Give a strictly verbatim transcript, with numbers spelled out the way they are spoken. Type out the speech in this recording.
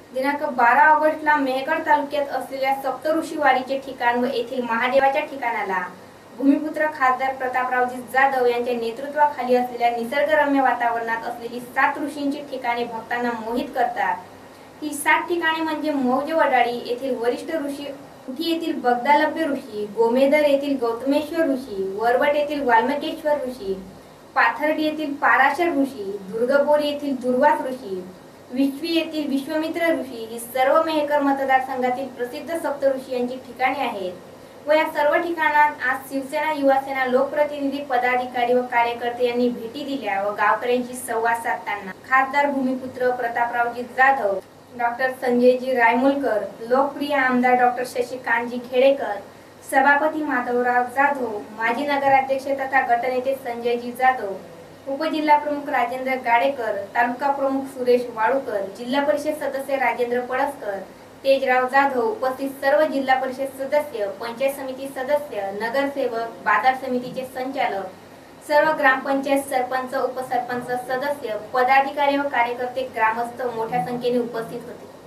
दिनांक बारा ऑगस्टला मेहकर तालुक्यात असलेल्या सप्तऋषीवाडीचे ठिकाण व येथील महादेवाच्या ठिकाणाला भूमिपुत्र खासदार प्रतापरावजी जाधव यांच्या नेतृत्वाखाली असलेल्या निसर्गरम्य वातावरणात असलेली सात ऋषींची ठिकाणे भक्तांना मोहित करतात। ही सात ठिकाणे म्हणजे मौज वडाळी येथील वरिष्ठ ऋषी, उटी येथील बगदालभ्य ऋषी, गोमेदर येथील गौतमेश्वर ऋषी, वरवट येथील वाल्मिकेश्वर ऋषी, पाथर्डी येथील पाराशर ऋषी, दुर्गबोरी येथील दुर्वास ऋषी, विश्वी येथील विश्वामित्र ऋषी ही सर्व मेहकर मतदारसंघातील प्रसिद्ध सप्तऋषी यांची ठिकाणे आहेत व या सर्व ठिकाणात आज शिवसेना, युवासेना, लोकप्रतिनिधी, पदाधिकारी व कार्यकर्ते यांनी भेटी दिल्या व गावकऱ्यांशी संवाद साधताना खासदार भूमिपुत्र प्रतापरावजी जाधव, डॉक्टर संजयजी रायमुलकर, लोकप्रिय आमदार डॉक्टर शशिकांतजी खेडेकर, सभापती माधवराव जाधव, माजी नगराध्यक्ष तथा गटनेते संजयजी जाधव, उपजिल्हा प्रमुख राजेंद्र गाडेकर, तालुका प्रमुख सुरेश वाळूकर, जिल्हा परिषद सदस्य राजेंद्र पळसकर, तेजराव जाधव, उपस्थित सर्व जिल्हा परिषद सदस्य, पंचायत समिती सदस्य, नगरसेवक, बाजार समितीचे संचालक, सर्व ग्रामपंचायत सरपंच, उपसरपंच सदस्य, पदाधिकारी व कार्यकर्ते, ग्रामस्थ मोठ्या संख्येने उपस्थित होते।